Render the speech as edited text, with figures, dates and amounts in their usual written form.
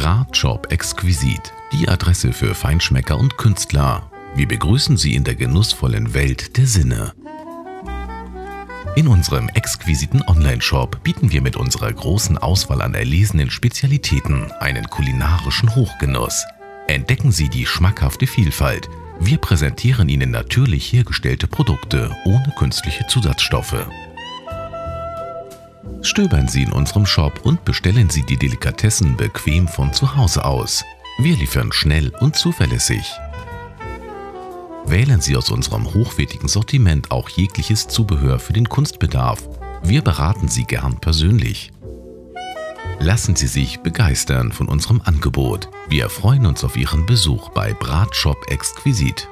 Bratshop Exquisit, die Adresse für Feinschmecker und Künstler. Wir begrüßen Sie in der genussvollen Welt der Sinne. In unserem exquisiten Online-Shop bieten wir mit unserer großen Auswahl an erlesenen Spezialitäten einen kulinarischen Hochgenuss. Entdecken Sie die schmackhafte Vielfalt. Wir präsentieren Ihnen natürlich hergestellte Produkte ohne künstliche Zusatzstoffe. Stöbern Sie in unserem Shop und bestellen Sie die Delikatessen bequem von zu Hause aus. Wir liefern schnell und zuverlässig. Wählen Sie aus unserem hochwertigen Sortiment auch jegliches Zubehör für den Kunstbedarf. Wir beraten Sie gern persönlich. Lassen Sie sich begeistern von unserem Angebot. Wir freuen uns auf Ihren Besuch bei Bratshop Exquisit.